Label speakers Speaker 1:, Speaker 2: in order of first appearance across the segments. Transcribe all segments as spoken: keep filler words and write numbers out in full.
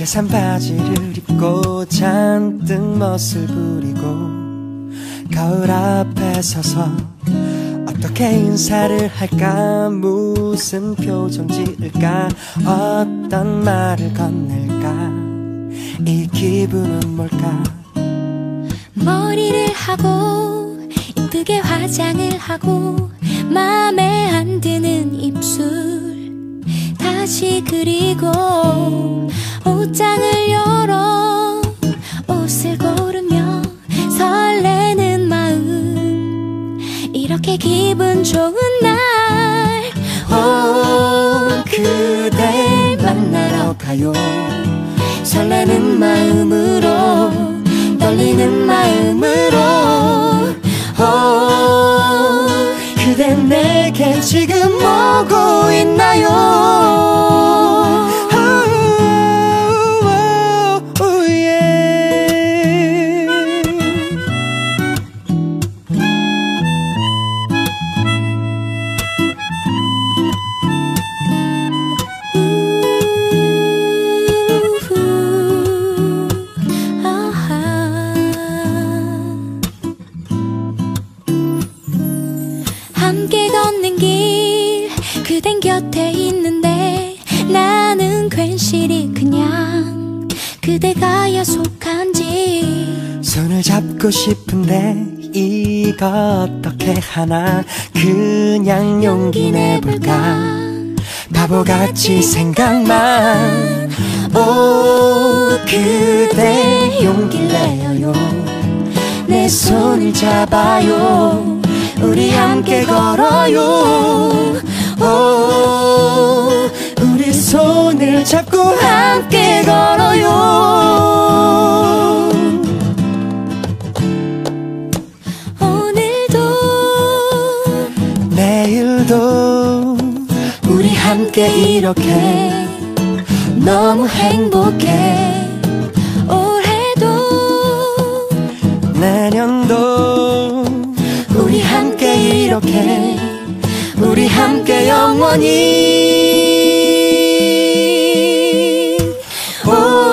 Speaker 1: 산 바지를 입고 잔뜩 멋을 부리고 거울 앞에 서서 어떻게 인사를 할까, 무슨 표정 지을까, 어떤 말을 건넬까, 이 기분은 뭘까.
Speaker 2: 머리를 하고 이쁘게 화장을 하고 맘에 안 드는 입술 다시 그리고 옷장을 열어 옷을 고르며 설레는 마음, 이렇게 기분 좋은 날
Speaker 1: 오, 그댈 만나러 가요. 설레는 마음으로, 떨리는 마음으로. 오, 그대 내게 지금 오고 있나요? 오, 오, 오, 예.
Speaker 2: 함께 걷는 길 그댄 곁에 있는데 나는 괜시리 그냥 그대가 야속한지
Speaker 1: 손을 잡고 싶은데 이거 어떻게 하나, 그냥 용기 내볼까, 바보같이 생각만. 오, 그대 용기 내어요. 내 손을 잡아요. 우리 함께 걸어요. 오, 우리 손을 잡고 함께 걸어요.
Speaker 2: 오늘도
Speaker 1: 내일도 우리 함께 이렇게 너무 행복해.
Speaker 2: 올해도
Speaker 1: 내년도 우리 함께 이렇게, 우리 함께 영원히. 오,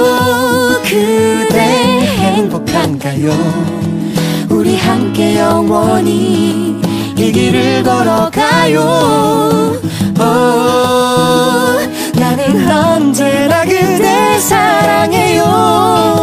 Speaker 1: 그대 행복한가요? 우리 함께 영원히 이 길을 걸어가요. 오, 나는 언제나 그댈 사랑해요.